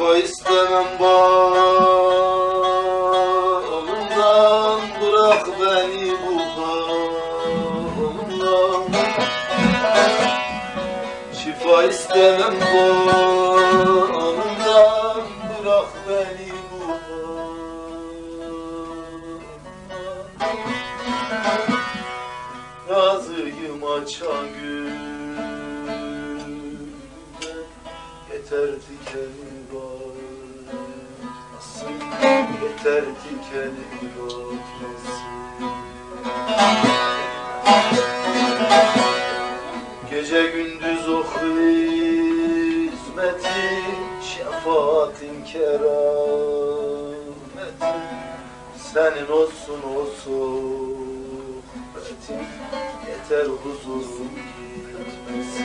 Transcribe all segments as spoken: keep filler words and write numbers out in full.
Şifa istemem bağımdan, bırak beni bu bağımdan. Şifa istemem bağımdan, bırak beni bu bağımdan. Razıyım açan gülden, yeter dikeni batmasın, yeter dikeni batmasın. Gece gündüz o hizmetin, şefaatin kerametin, senin olsun o sohbetin, yeter huzurum gitmesin.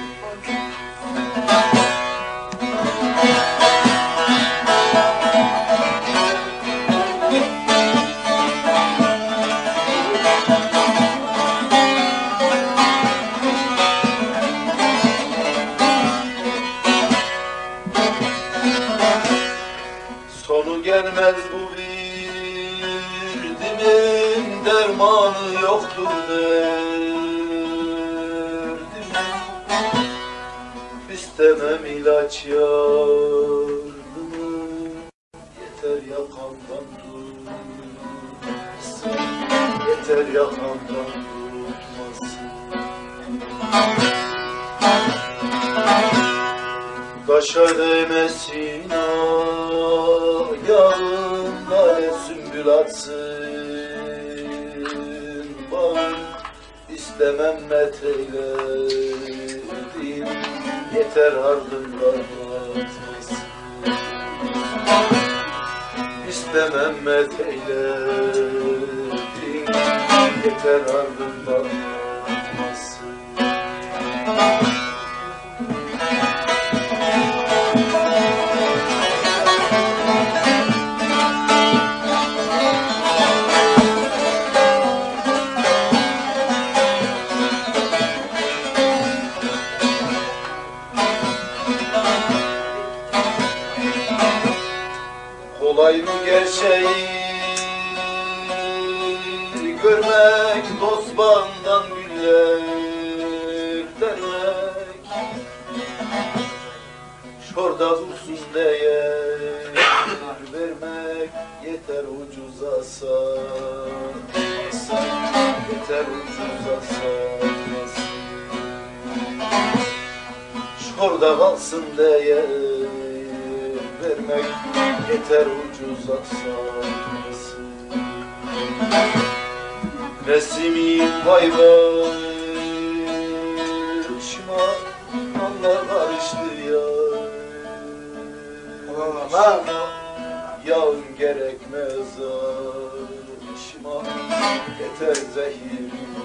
Sonu gelmez bu virdimin, dermanı yoktur derdimin. İstemem ilaç yardımı, yeter yakamdan tutmasın, yeter yakamdan tutmasın. Taşa değmesin ayağın, lale sümbül atsın bağın. İstemem metreyledim, yeter ardından atmasın. İstemem metreyledim, yeter ardından atmasın. Kolay mı gerçeği görmek, dost bağından güller dermek. Şurada dursun değer vermek, yeter ucuza satmasın, yeter ucuza satmasın. Şurada kalsın değer vermek, yeter ucuza satmasın. Nesimin vay başıma, onlar karıştı ya. Başıma, yağın gerekmez aşıma, yeter zehir